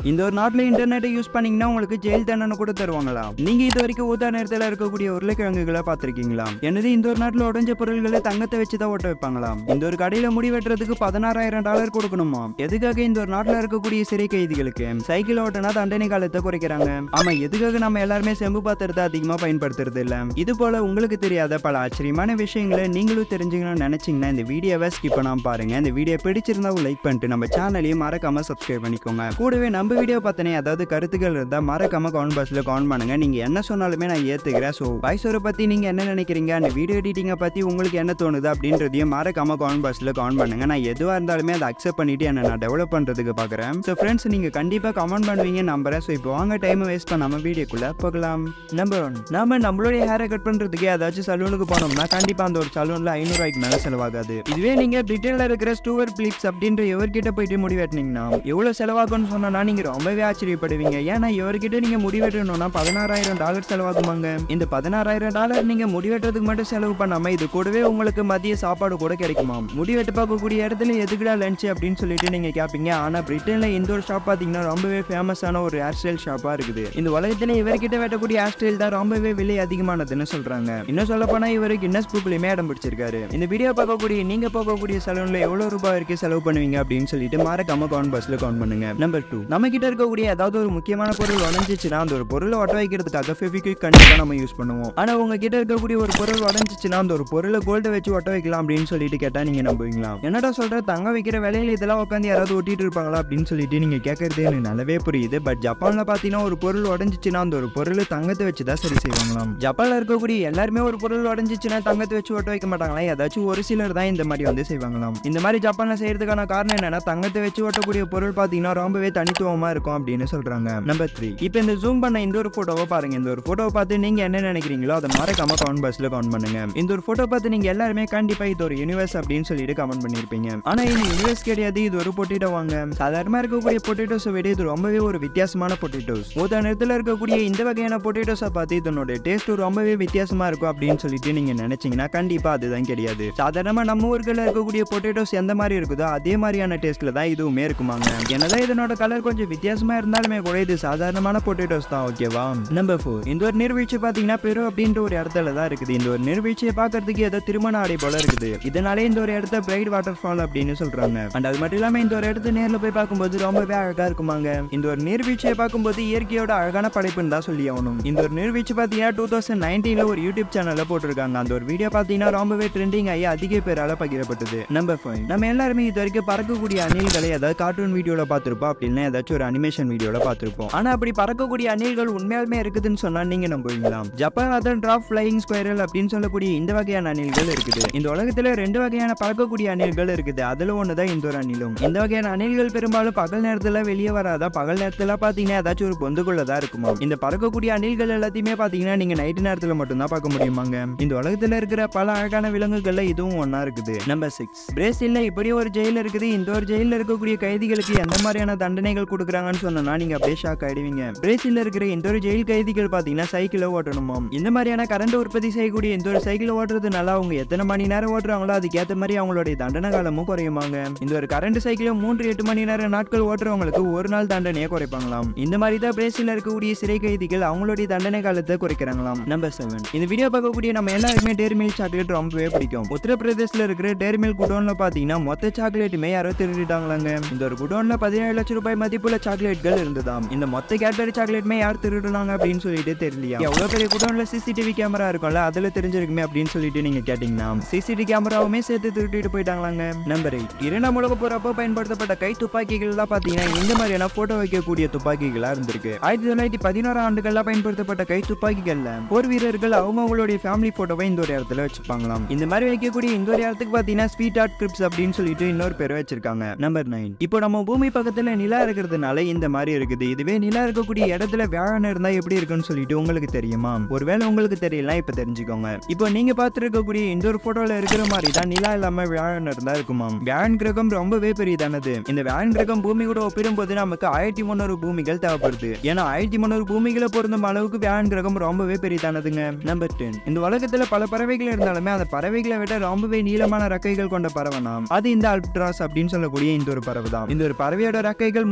இந்த ஒரு நாட்டுல இன்டர்நெட்டை யூஸ் பண்ணீங்கன்னா உங்களுக்கு ஜெயில் தண்டனை கூட தருவாங்களா? நீங்க இது வரைக்கும் ஊதா நேரத்துல இருக்கக்கூடிய உருளைக்கிழங்குகளை பாத்திருக்கீங்களா? என்னது இந்த ஒரு நாட்டுல உடைஞ்ச பொருள்களை தங்கத்தை வச்சுதான் ஓட்ட வைப்பாங்களாம். இந்த ஒரு கடையில முடி வெட்டுறதுக்கு $16,000 கொடுக்கணுமா? எதுக்காக இந்த ஒரு நாட்டுல இருக்கக்கூடிய சிறை கைதிகளுக்கு சைக்கிள் ஓட்டனா தண்டனை காலத்தை குறைக்கிறாங்க? ஆமா, எதுக்காக நம்ம எல்லாருமே செம்பு பாத்திரத்தை அதிகமா பயன்படுத்துறது இல்ல? இது போல உங்களுக்கு தெரியாத பல ஆச்சரியமான விஷயங்களை நீங்களும் தெரிஞ்சுக்கணும்னு நினைச்சீங்கன்னா இந்த வீடியோவை ஸ்கிப் பண்ணாம பாருங்க. இந்த வீடியோ பிடிச்சிருந்தா லைக் பண்ணிட்டு நம்ம சேனலையும் மறக்காம சப்ஸ்கிரைப் பண்ணிக்கோங்க. கூடவே நம்ம வீடியோ பார்த்தனே அதாவது கருத்துக்கள் இருந்தா மறக்காம கமெண்ட் பாக்ஸ்ல கமெண்ட் பண்ணுங்க. நீங்க என்ன சொன்னாலுமே நான் ஏத்துக்கிறேன். சோ வாய்ஸ் ஓவரை பத்தி நீங்க என்ன நினைக்கிறீங்க, அந்த வீடியோ எடிட்டிங்கை பத்தி உங்களுக்கு என்ன தோணுது அப்படின்றதையும் மறக்காம கமெண்ட் பாக்ஸ்ல கமெண்ட் பண்ணுங்க. நான் எதுவா இருந்தாலுமே அதை அக்செப்ட் பண்ணிட்டு என்ன நான் டெவலப் பண்றதுக்கு பாக்குறேன். சோ ஃப்ரெண்ட்ஸ், நீங்க கண்டிப்பா கமெண்ட் பண்ணுவீங்க நம்புறேன். சோ இப்போ வாங்க டைம் வேஸ்ட் பண்ணாம வீடியோக்குள்ள போகலாம். நம்பர் 1, நாம நம்மளுடைய ஹேரை கட் பண்றதுக்கு ஏதாச்சும் சலூனுக்கு போனோம்னா கண்டிப்பா அந்த ஒரு சலூன்ல $500 மேல செலவாகாது. இதுவே நீங்க பிரிட்டன்ல இருக்கிற ஸ்டூவர்ட் பிளிப்ஸ் அப்படின்ற இவர்கிட்ட போயிட்டு முடி வெட்டினீங்கன்னா எவ்வளவு செலவாகும்னு சொன்னா நீங்க ரொம்பவே ஆச்சரியப்படுவீங்க. ஏன்னா இவர்கிட்ட நீங்க முடி வெட்டணும்னா $16,000 செலவாகுமாங்க. இந்த $16,000 நீங்க முடி வெட்டுறதுக்கு மட்டும் செலவு பண்ணாம இது கூடவே உங்களுக்கு மதிய சாப்பாடு கூட கிடைக்குமா? முடி வெட்டு பார்க்கக்கூடிய இடத்துல எதுக்குடா லஞ்ச் அப்படின்னு சொல்லிட்டு நீங்க கேட்பீங்க. ஆனா பிரிட்டன்ல இந்த ஒரு ஷாப் பாத்தீங்கன்னா ரொம்பவே ஃபேமஸான ஒரு ஹேர் ஸ்டைல் ஷாப்பா இருக்குது. இந்த உலகத்துல இவர்கிட்ட வெட்டக்கூடிய ஹேர் ஸ்டைல் தான் ரொம்பவே விலை அதிகமானதுன்னு சொல்றாங்க. இன்னும் சொல்ல போனா இவரு கின்னஸ் புக்லயுமே இடம் பிடிச்சிருக்காரு. இந்த வீடியோ பார்க்கக்கூடிய நீங்க போகக்கூடிய சலூன்ல எவ்வளவு ரூபாய் வரைக்கும் செலவு பண்ணுவீங்க அப்படின்னு சொல்லிட்டு மறக்காம கமெண்ட் பாக்ஸ்ல கமெண்ட் பண்ணுங்க. நம்பர் 2, நம்ம கிட்ட இருக்கக்கூடிய ஏதாவது ஒரு முக்கியமான பொருள் உடைஞ்சிச்சுன்னா அந்த ஒரு பொருளை ஒட்ட வைக்கிறதுக்காக ஃபெவிக்விக் கண்டிப்பா நம்ம யூஸ் பண்ணுவோம். ஆனா உங்க கிட்ட இருக்கக்கூடிய ஒரு பொருள் உடைஞ்சிச்சுன்னா அந்த ஒரு பொருளை கோல்ட வச்சு ஒட்ட வைக்கலாம் அப்படின்னு சொல்லிட்டு கேட்டா நீங்க நம்புவீங்களா? என்னடா சொல்ற, தங்க வைக்கிற வேலையில இதெல்லாம் உட்காந்து யாராவது ஒட்டிட்டு இருப்பாங்களா அப்படின்னு சொல்லிட்டு நீங்க கேட்கறது எனக்கு நல்லாவே புரியுது. பட் ஜப்பான்ல பாத்தீங்கன்னா ஒரு பொருள் உடைஞ்சிச்சுன்னா அந்த ஒரு பொருள் தங்கத்தை வச்சுதான் சரி செய்வாங்களாம். ஜப்பான்ல இருக்கக்கூடிய எல்லாருமே ஒரு பொருள் உடைஞ்சிச்சுன்னா தங்கத்தை வச்சு ஒட்ட வைக்க மாட்டாங்களா? ஏதாச்சும் ஒரு சிலர் தான் இந்த மாதிரி வந்து செய்வாங்களாம். இந்த மாதிரி ஜப்பான்ல செய்யறதுக்கான காரணம் என்னன்னா தங்கத்தை வச்சு ஒட்டக்கூடிய பொருள் பாத்தீங்கன்னா ரொம்பவே தனித்துவமா இருக்கும் அப்படின்னு சொல்றாங்க. நம்பர் 3, இப்போ இந்த ஜூம் பண்ண இந்த ஒரு போட்டோவை பாருங்க. இந்த ஒரு போட்டோவை பார்த்து நீங்க என்ன நினைக்கிறீங்களோ அதை மறக்காம கமெண்ட் பாக்ஸ்ல கமெண்ட் பண்ணுங்க. இந்த ஒரு போட்டோ பார்த்து நீங்க எல்லாருமே கண்டிப்பா இது ஒரு யூனிவர்ஸ் அப்படின்னு சொல்லிட்டு கமெண்ட் பண்ணிருப்பீங்க. ஆனா இது யூனிவர்ஸ் கிடையாது, இது ஒரு பொட்டேட்டோ வாங்க. சாதாரணமா இருக்கக்கூடிய பொட்டேட்டோஸை விட இது ரொம்பவே ஒரு வித்தியாசமான பொட்டேட்டோஸ். ஒரு நேரத்துல இருக்கக்கூடிய இந்த வகையான பொட்டேட்டோஸை பார்த்து இதனோட டேஸ்ட் ரொம்பவே வித்தியாசமா இருக்கும் அப்படின்னு சொல்லிட்டு நீங்க நினைச்சீங்கன்னா கண்டிப்பா அதுதான் கிடையாது. சாதாரணமா நம்ம ஊர்களில் இருக்கக்கூடிய பொட்டேட்டோஸ் எந்த மாதிரி இருக்குதோ அதே மாதிரியான டேஸ்ட்ல தான் இதுவுமே இருக்குமாங்க. என்னதான் இதனோட கலர் கொஞ்சம் வித்தியாசமா இருந்தாலுமே கூட இது சாதாரணமான பொட்டேட்டோஸ் தான். ஓகேவா? நம்பர் 4, இந்த ஒரு நீர்வீழ்ச்சி பாத்தீங்கன்னா பெரு அப்படின்ற ஒரு இடத்துல தான் இருக்குது. இந்த ஒரு நீர்வீழ்ச்சியை பாக்குறதுக்கு ஏதோ திருமண ஆடை போல இருக்குது. இதனாலே இந்த ஒரு இடத்த பிரைட் வாட்டர் ஃபால் அப்படின்னு சொல்றாங்க. அண்ட் அது மட்டும் இல்லாம இந்த ஒரு இடத்த நேர்ல போய் பார்க்கும்போது ரொம்பவே அழகா இருக்குமாங்க. இந்த ஒரு நீர்வீழ்ச்சியை பார்க்கும்போது இயற்கையோட அழகான படைப்புன்னு தான் சொல்லி ஆகணும். இந்த ஒரு நீர்வீழ்ச்சி பாத்தீங்கன்னா 2019 ஒரு யூடியூப் சேனல்ல போட்டிருக்காங்க. அந்த ஒரு வீடியோ பாத்தீங்கன்னா ரொம்பவே ட்ரெண்டிங் ஆகி அதிக பேரால பகிரப்பட்டது. நம்பர் 5, நம்ம எல்லாருமே இது வரைக்கும் பறக்கக்கூடிய அணில்களை ஏதாவது கார்ட்டூன் வீடியோல பார்த்திருப்போம் அப்படின்னா ஏதாச்சும் ஒரு அனிமேஷன் வீடியோல பார்த்திருப்போம். ஆனா அப்படி பறக்கக்கூடிய அணில்கள் உண்மையாலுமே இருக்குதுன்னு சொன்னா நீங்க நம்புவீங்களா? ஜப்பான் அதர் டிராப் ஃப்ளையிங் ஸ்குவைரல் அப்படின்னு சொல்லக்கூடிய இந்த வகையான அணில்கள் இருக்குது. இந்த உலகத்துல 2 வகையான பறக்கக்கூடிய அணில்கள் இருக்குது. அதுல ஒண்ணுதான் இந்த ஒரு அணிலும். இந்த வகையான அணில்கள் பெரும்பாலும் பகல் நேரத்துல வெளியே வராதா. பகல் நேரத்துல பாத்தீங்கன்னா ஏதாச்சும் ஒரு பொந்துக்குள்ளதான் இருக்குமா. இந்த பறக்கக்கூடிய அணில்கள் எல்லாத்தையுமே பாத்தீங்கன்னா நீங்க நைட் நேரத்துல மட்டும்தான் பார்க்க முடியுமாங்க. இந்த உலகத்துல இருக்கிற பல அழகான விலங்குகள்ல இதுவும் ஒன்னா இருக்குது. நம்பர் 6, பிரேசில்ல இப்படி ஒரு ஜெயில் இருக்குது. இந்த ஒரு ஜெயில இருக்கக்கூடிய கைதிகளுக்கு எந்த மாதிரியான தண்டனைகள் கொடுக்குறாங்கன்னு சொன்னா நீங்க அப்படியே ஷாக் ஆயிடுவீங்க. பிரேசில்ல இருக்கிற இந்த ஒரு ஜெயில் கைதிகள் பாத்தீங்கன்னா சைக்கிளை ஓட்டணுமா. இந்த மாதிரியான கரண்ட் உற்பத்தி செய்யக்கூடிய இந்த ஒரு சைக்கிளை ஓட்டுறதுனால அவங்க எத்தனை மணி நேரம் ஓட்டுறாங்களோ அதுக்கேற்ற மாதிரி அவங்களுடைய தண்டனை காலமும் குறையுமாங்க. இந்த ஒரு கரண்ட் சைக்கிளை 3-8 மணி நேரம் நாட்கள் ஓட்டுறவங்களுக்கு ஒரு நாள் தண்டனையை குறைப்பாங்களாம். இந்த மாதிரி தான் பிரேசில்ல இருக்கக்கூடிய சிறை கைதிகள் அவங்களுடைய தண்டனை காலத்தை குறைக்கிறாங்களாம். நம்பர் 7, இந்த வீடியோ பார்க்கக்கூடிய நம்ம எல்லாருமே டேரி மில்க் சாக்லேட் ரொம்பவே பிடிக்கும். உத்தரப்பிரதேசல இருக்கிற டேரி மில்க் குடோன்ல பாத்தீங்கன்னா மொத்த சாக்லேட்டுமே யாரோ திருடிட்டாங்களாங்க. இந்த ஒரு குடோன்ல 17 லட்சம் ரூபாய் மதிப்புள்ள சாக்லேட்கள் இருந்ததாம். இந்த மொத்த கேட்பரி சாக்லேட்டுமே யார் திருடுனாங்க அப்படின்னு சொல்லிட்டு தெரியலையா. எவ்வளவு பெரிய குடோன்ல சிசிடிவி கேமரா இருக்கும்ல அதுல தெரிஞ்சிருக்குமே அப்படின்னு சொல்லிட்டு நீங்க கேட்டீங்கன்னா சிசிடிவி கேமராவுமே சேர்த்து திருட்டிட்டு போயிட்டாங்களாங்க. நம்பர் 8, 2ஆம் உலகப் போர் அப்போ பயன்படுத்தப்பட்ட கை துப்பாக்கிகள் தான் பாத்தீங்கன்னா இந்த மாதிரியான போட்டோ வைக்கக்கூடிய துப்பாக்கிகளா இருந்திருக்கு. 1911 ஆண்டுகள்ல பயன்படுத்தப்பட்ட கை துப்பாக்கிகள்ல போர் வீரர்கள் அவங்களுடைய ஃபேமிலி போட்டோவை இந்த ஒரு இடத்துல வச்சுப்பாங்களாம். இந்த மாதிரி வைக்கக்கூடிய இந்த ஒரு இடத்துக்கு பாத்தீங்கன்னா ஸ்வீட் ஆர்ட் கிரிப்ஸ் அப்படின்னு சொல்லிட்டு இன்னொரு பேர் வச்சிருக்காங்க. நம்பர் 9, இப்போ நம்ம பூமி பக்கத்துல நிலா இருக்கிறதுனால இந்த மாதிரி இருக்குது. இதுவே நிலா இருக்கக்கூடிய இடத்துல வியாழன் இருந்தா எப்படி இருக்குன்னு சொல்லிட்டு உங்களுக்கு தெரியுமா? ஒருவேளை உங்களுக்கு தெரியல இப்ப தெரிஞ்சுக்கோங்க. இப்போ நீங்க பார்த்திருக்கக்கூடிய இந்த ஒரு போட்டோல இருக்கிற மாதிரி தான் நிலா இல்லாம வியாழன் இருந்தா இருக்குமா. வியாழன் கிரகம் ரொம்பவே பெரியதானது. இந்த வியாழன் கிரகம் பூமி கூட ஒப்பிடும்போது நமக்கு 1300 பூமிகள் தேவைப்படுது. ஏன்னா 1300 பூமிகளை பொருந்தும் அளவுக்கு வியாழன் கிரகம் ரொம்பவே பெரியதானதுங்க. நம்பர் 10, இந்த உலகத்துல பல பறவைகள் இருந்தாலுமே அந்த பறவைகளை விட ரொம்பவே நீளமான ரெக்கைகள் கொண்ட பறவைனா அது இந்த அல்ட்ராஸ் அப்படின்னு சொல்லக்கூடிய இந்த ஒரு பறவை தான். இந்த ஒரு பறவையோட ரெக்கைகள் 3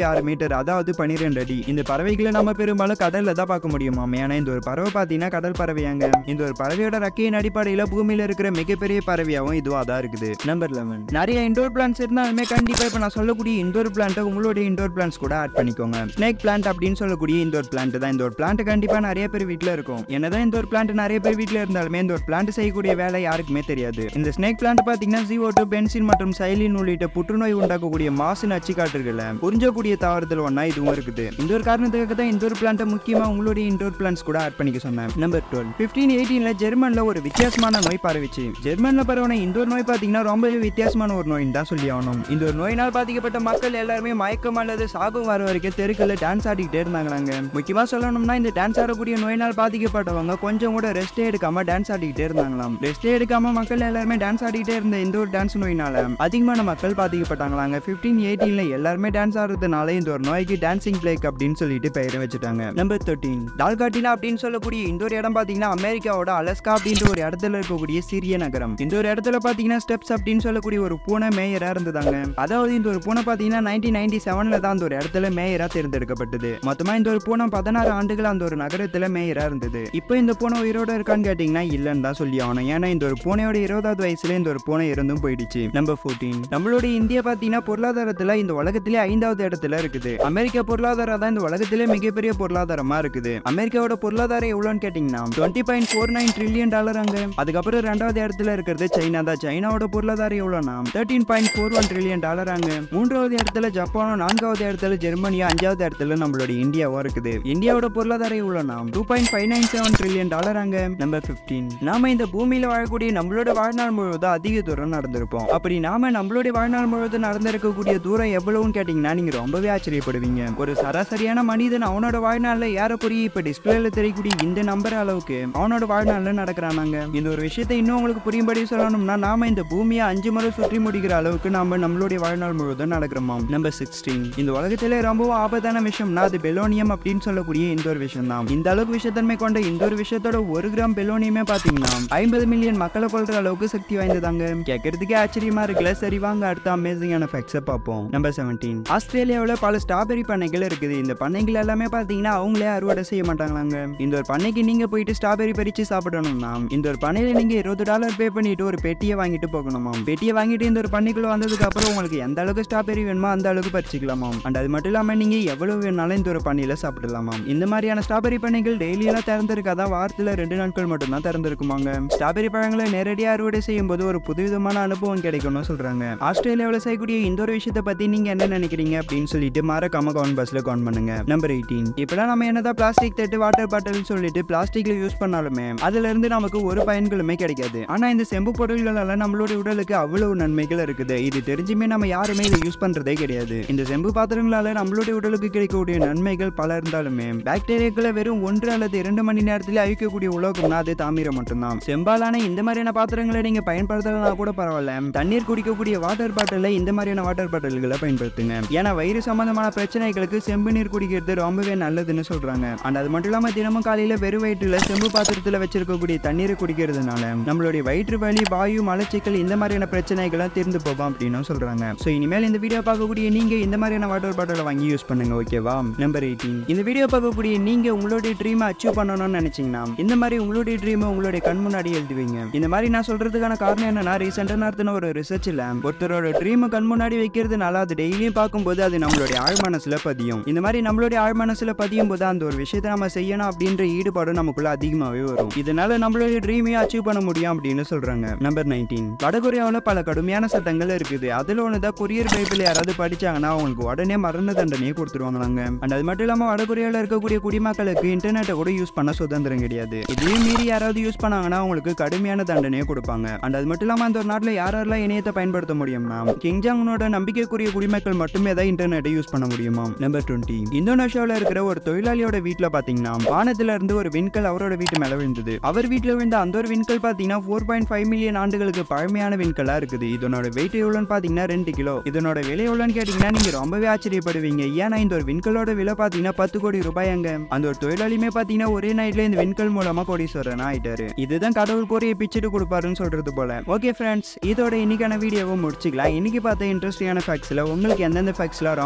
6 மீட்டர், அதாவது 12 அடி. இந்த பறவைகளை நம்ம பெரும்பாலும் கடல்ல தான் பார்க்க முடியுமாம். ஏன்னா இந்த ஒரு பறவை பார்த்தீங்கன்னா கடல் பறவையாங்க. இந்த ஒரு பறவையோட ரெக்கையின் அடிப்படையில் பூமியில இருக்கிற மிகப்பெரிய பறவையாகவும் இதுவா தான் இருக்குது. நம்பர் 11. நிறைய இண்டோர் பிளான்ஸ் இருந்தாலுமே கண்டிப்பா இப்ப நான் சொல்லக்கூடிய இண்டோர் பிளான்ட் உங்களுடைய இண்டோர் பிளான்ஸ் கூட ஆட் பண்ணிக்கோங்க. ஸ்னேக் பிளான்ட் அப்படின்னு சொல்லக்கூடிய இண்டோர் பிளான்ட் தான். இந்த ஒரு பிளான்ட் கண்டிப்பா நிறைய பேர் வீட்டுல இருக்கும். என்னதான் இந்த ஒரு பிளான்ட் நிறைய பேர் வீட்டுல இருந்தாலுமே இந்த ஒரு பிளான்ட் செய்யக்கூடிய வேலை யாருக்குமே தெரியாது. இந்த ஸ்னேக் பிளான்ட் பாத்தீங்கன்னா CO2, பென்சின் மற்றும் சைலின் உள்ளிட்ட புற்றுநோய் உண்டாக்கக்கூடிய மாசு நச்சு காற்றுகளை புரிஞ்சக்கூடிய தாவரத்தில் ஒன்னா இதுவும் இருக்குது. இந்த ஒரு காரணத்துக்காக தான் இண்டோர் பிளான்ட் முக்கியமா உங்களுடைய இண்டோர் பிளான்ஸ் கூட ஆட் பண்ணிக்க சொன்னேன். நம்பர் 12. 1518ல ஜெர்மன்ல ஒரு வித்தியாசமான நோய் பரவிச்சு. ஜெர்மன்ல பரவன இந்த ஒரு நோய் பாத்தீங்கன்னா ரொம்பவே வித்தியாசமான ஒரு நோய் தான் சொல்லி ஆகணும். இந்த ஒரு நோயினால் பாதிக்கப்பட்ட மக்கள் எல்லாருமே மயக்கம் அல்லது சாகும் வர வரைக்கும் தெருக்கல்ல டான்ஸ் ஆடிக்கிட்டே இருந்தாங்க. முக்கியமா சொல்லணும்னா இந்த டான்ஸ் ஆடக்கூடிய நோயினால் பாதிக்கப்பட்டவங்க கொஞ்சம் கூட ரெஸ்ட் எடுக்காம டான்ஸ் ஆடிக்கிட்டே இருந்தாங்களாம். ரெஸ்ட் எடுக்காம மக்கள் எல்லாருமே டான்ஸ் ஆடிக்கிட்டே இருந்த இந்த ஒரு டான்ஸ் நோயினால அதிகமான மக்கள் பாதிக்கப்பட்டாங்களாங்க. 1518ல எல்லாருமே டான்ஸ் ஆடுறதுனால இந்த ஒரு நோய்க்கு டான்சிங் பிளேக் அப்படின்னு சொல்லிட்டு பெயரை வச்சுட்டாங்க. நம்பர் 13. டால்காட்டினா அப்படின்னு சொல்லக்கூடிய இந்த ஒரு இடம் பாத்தீங்கன்னா அமெரிக்காவோட அலஸ்கா அப்படின்ற ஒரு இடத்துல இருக்கக்கூடிய சிறிய நகரம். இந்த ஒரு இடத்துல பாத்தீங்கன்னா ஸ்டெப்ஸ் அப்படின்னு சொல்லக்கூடிய ஒரு பூனை மேயரா இருந்ததாங்க. அதாவது இந்த ஒரு பூனை பாத்தீங்கன்னா 1997ல தான் அந்த ஒரு இடத்துல மேயரா தேர்ந்தெடுக்கப்பட்டது. மொத்தமா இந்த ஒரு பூனை 16 ஆண்டுகள் அந்த ஒரு நகரத்துல மேயரா இருந்தது. இப்போ இந்த பூனை உயிரோட இருக்கான்னு கேட்டீங்கன்னா இல்லன்னு தான் சொல்லி ஆகணும். ஏன்னா இந்த ஒரு பூனையோட 20வது வயசுல இந்த ஒரு பூனை இருந்தும் போயிடுச்சு. நம்பர் 14. நம்மளுடைய இந்தியா பாத்தீங்கன்னா பொருளாதாரத்துல இந்த உலகத்திலே 5வது இடத்துல இருக்குது. அமெரிக்கா பொருளாதாரம் தான் இந்த உலகத்திலே மிகப்பெரிய பொருளாதாரமா இருக்குது. அமெரிக்காவோட பொருளாதாரம் எவ்வளவுன்னு கேட்டீங்கன்னா $20.49 trillion அங்க. அதுக்கப்புறம் 2வது இடத்துல இருக்கிறது சைனா தான். சைனாவோட பொருளாதாரம் எவ்வளவுனா $13.41 trillion அங்க. 3வது இடத்துல ஜப்பானும், 4வது இடத்துல ஜெர்மனியும், 5வது இடத்துல நம்மளுடைய இந்தியாவும் இருக்குது. இந்தியாவோட பொருளாதாரம் எவ்வளவுனா $2.597 trillion அங்க. நம்பர் 15. நாம இந்த பூமியில வாழக்கூடிய நம்மளோட வாழ்நாள் முழுவதும் அதிக தூரம் நடந்திருப்போம். அப்படி நாம நம்மளுடைய வாழ்நாள் முழுவதும் நடந்திருக்கக்கூடிய தூரம் எவ்வளவுன்னு கேட்டீங்கன்னா நீங்க ரொம்பவே ஆச்சரியப்படுவீங்க. ஒரு சராசரியான மனிதன் அவனோட வாழ்நாள்ல ஏறக்குறைய இப்ப டிஸ்பிளேல தெரியக்கூடிய இந்த நம்பர் அளவுக்கு அவனோட வாழ்நாள்ல நடக்கிறானாங்க. இந்த ஒரு விஷயத்தை இன்னும் உங்களுக்கு புரியும்படி சொல்லணும்னா நாம இந்த பூமியை 5 முறை சுற்றி முடிக்கிற அளவுக்கு நாம நம்மளுடைய வாழ்நாள் முழுவதும் நடக்கிறோம். நம்பர் 16. இந்த உலகத்திலே ரொம்பவும் ஆபத்தான விஷயம்னா அது பெலோனியம் அப்படின்னு சொல்லக்கூடிய இந்த ஒரு விஷயம் தான். இந்த அளவுக்கு விஷயத்தன்மை கொண்ட இந்த ஒரு விஷயத்தோட 1 கிராம் பெலோனியமே பாத்தீங்கன்னா 50 மில்லியன் மக்களை கொல்ற அளவுக்கு சக்தி வாய்ந்ததாங்க. கேட்கறதுக்கே ஆச்சரியமா இருக்குல்ல. சரி வாங்க அடுத்த அமேசிங்கான ஃபேக்ட்ஸை பார்ப்போம். நம்பர் 17. ஆஸ்திரேலியாவில் பல ஸ்ட்ராபெரி பண்ணைகள் இருக்குது. இந்த பண்ணைகள் எல்லாமே பாத்தீங்கன்னா அவங்களே அறுவடை செய்ய மாட்டாங்களாங்க. இந்த ஒரு பண்ணைக்கு நீங்க போயிட்டு ஸ்ட்ராபெரி பறிச்சு சாப்பிடணும்னா இந்த ஒரு பண்ணையில நீங்க $20 பே பண்ணிட்டு ஒரு பெட்டியை வாங்கிட்டு போகணுமா. பெட்டியை வாங்கிட்டு இந்த ஒரு பண்ணைக்குள்ள வந்ததுக்கு அப்புறம் உங்களுக்கு எந்த அளவுக்கு ஸ்ட்ராபெரி வேணுமோ அந்த அளவுக்கு பறிச்சுக்கலாமா. அண்ட் அது மட்டும் இல்லாம நீங்க எவ்வளவு வேணாலும் இந்த ஒரு பண்ணையில சாப்பிடலாமா. இந்த மாதிரியான ஸ்ட்ராபெரி பண்ணைகள் டெய்லி எல்லாம் திறந்திருக்காதான், வாரத்துல 2 நாட்கள் மட்டும் தான் திறந்திருக்குமாங்க. ஸ்ட்ராபெரி பழங்களை நேரடியாக அறுவடை செய்யும் போது ஒரு புதுவிதமான அனுபவம் கிடைக்கும்னு சொல்றாங்க. ஆஸ்திரேலியாவில் செய்யக்கூடிய இந்த ஒரு விஷயத்தை பத்தி நீங்க என்ன நினைக்கிறீங்க அப்படின்னு சொல்லிட்டு மறக்காம கமெண்ட் பாக்ஸ்ல கமெண்ட் பண்ணுங்க. நம்பர் 18. இப்பெல்லாம் நம்ம என்னதான் பிளாஸ்டிக் தட்டு, வாட்டர் பாட்டில் சொல்லிட்டு பிளாஸ்டிக்ல யூஸ் பண்ணாலுமே அதுல இருந்து நமக்கு ஒரு பயன்களுமே கிடைக்காது. ஆனா இந்த செம்பு பொருட்களால நம்மளுடைய உடலுக்கு அவ்வளவு நன்மைகள் இருக்குது. இது தெரிஞ்சுமே நம்ம யாருமே இதை யூஸ் பண்றதே கிடையாது. இந்த செம்பு பாத்திரங்களால நம்மளுடைய உடலுக்கு கிடைக்கக்கூடிய நன்மைகள் பல இருந்தாலுமே பாக்டீரியாக்களை வெறும் 1 அல்லது 2 மணி நேரத்தில் அழிக்கக்கூடிய உலோகம்னா அது தாமிரம் மட்டும்தான். செம்பாலான இந்த மாதிரியான பாத்திரங்களை நீங்க பயன்படுத்தலனா கூட பரவாயில்ல, தண்ணீர் குடிக்கக்கூடிய வாட்டர் பாட்டில இந்த மாதிரியான வாட்டர் பாட்டில்களை பயன்படுத்துங்க. ஏன்னா வயிறு சம்பந்தமான பிரச்சனைகளுக்கு செம்பு நீர் குடிக்கிறது ரொம்பவே நல்லதுன்னு சொல்றாங்க. அண்ட் அது மட்டும் இல்லாம தினமும் காலையில வெறும் வயிற்றுல செம்பு பாத்திரத்துல வச்சிருக்கக்கூடிய தண்ணீரை குடிக்கிறதுனால நம்மளுடைய வயிற்று வலி, வாயு, மலச்சிக்கல் இந்த மாதிரியான பிரச்சனைகளை தீர்ந்து போகும் அப்படின்னு சொல்றாங்க. சோ இனிமேல் இந்த வீடியோ பார்க்கக்கூடிய நீங்க இந்த மாதிரியான வாட்டர் பாட்டிலை வாங்கி யூஸ் பண்ணுங்க, ஓகேவா. நம்பர் 18. இந்த வீடியோ பார்க்கக்கூடிய நீங்க உங்களுடைய ட்ரீமை அச்சீவ் பண்ணணும்னு நினைச்சீங்கன்னா இந்த மாதிரி உங்களுடைய ட்ரீமை உங்களுடைய கண் முன்னாடி எழுதுவீங்க. இந்த மாதிரி நான் சொல்றதுக்கான காரணம் என்னன்னா ரீசெண்டா நடத்தின ஒரு ரிசர்ச்ல ஒருத்தரோட ட்ரீமை கண் முன்னாடி வைக்கிறதுனால அது டெய்லியும் பார்க்கும்போது அது நம்மளுடைய ஆழ் மனசுல பதியும். இந்த மாதிரி நம்மளுடைய ஆழ் மனசுல பதியும் போது அந்த ஒரு விஷயத்தை நம்ம செய்யணும் அப்படின்ற ஈடுபாடு நமக்குள்ள அதிகமாவே வரும். இதனால நம்மளுடைய ட்ரீமையும் அச்சீவ் பண்ண முடியும் அப்படின்னு சொல்றாங்க. நம்பர் 19. வடகொரியாவில் பல கடுமையான சட்டங்கள் இருக்குது. அதுல ஒண்ணுதான் கொரியர் பைபிள் யாராவது படிச்சாங்கன்னா அவங்களுக்கு உடனே மரண தண்டனையை கொடுத்துருவாங்களாங்க. அண்ட் அது மட்டும் இல்லாம வடகொரியாவில் இருக்கக்கூடிய குடிமக்களுக்கு இன்டர்நெட்டை கூட யூஸ் பண்ண சுதந்திரம் கிடையாது. இதையும் மீறி யாராவது யூஸ் பண்ணாங்கன்னா அவங்களுக்கு கடுமையான தண்டனையை கொடுப்பாங்க. அண்ட் அது மட்டும் இல்லாம அந்த ஒரு நாட்டில் யாரெல்லாம் இணையத்தை பயன்படுத்த முடியும்னா கிங்ஜாங்கனோட நம்பிக்கைக்குரிய குடிமக்கள் மட்டுமே தான் இன்டர்நெட்டை யூஸ் பண்ண முடியுமா. நம்பர் 20. இந்தோனேஷியாவில் இருக்கிற ஒரு தொழிலாளியோட வீட்டுல பாத்தீங்கன்னா வானத்துல இருந்து ஒரு விண்கல் அவரோட வீட்டு மேல விழுந்தது. அவர் வீட்டுல விழுந்த அந்த ஒரு விண்கல் பாத்தீங்கன்னா 4.5 மில்லியன் ஆண்டுகளுக்கு பழமையான விண்கலா இருக்குது. இதனோட வெயிட் எவ்வளவுன்னு பாத்தீங்கன்னா 2 கிலோ. இதனோட விலை எவ்வளவுன்னு கேட்டீங்கன்னா நீங்க ரொம்பவே ஆச்சரியப்படுவீங்க. ஏன்னா இந்த ஒரு விண்கலோட விலை பாத்தீங்கன்னா 10 கோடி ரூபாய்ங்க. அந்த ஒரு தொழிலாளியுமே பாத்தீங்கன்னா ஒரே நைட்ல இந்த விண்கல் மூலமா கோடீஸ்வரனா ஆயிட்டாரு. இதுதான் கடவுள் கோரிய பிச்சுட்டு கொடுப்பாருன்னு சொல்றது போல. ஓகே ஃப்ரெண்ட்ஸ், இதோட இன்னைக்கான வீடியோவை முடிச்சுக்கலாம். இன்னைக்கு பார்த்த இன்ட்ரெஸ்டிங்கான ஃபேக்ட்ஸ்ல உங்களுக்கு எந்தெந்த ஃபேக்ட்ஸ்லாம் ரொம்ப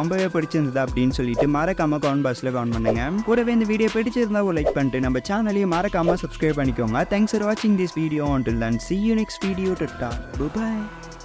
ரொம்பவே பிடிச்சிருந்தது அப்படின்னு சொல்லிட்டு மறக்காம கமெண்ட் பாக்ஸ்ல கமெண்ட் பண்ணுங்க. கூடவே இந்த வீடியோ பிடிச்சிருந்தா ஒரு லைக் பண்ணிட்டு நம்ம சேனலையும் மறக்காம சப்ஸ்கிரைப் பண்ணிக்கோங்க. Thanks for watching this video. Until then, see you next video. Bye bye.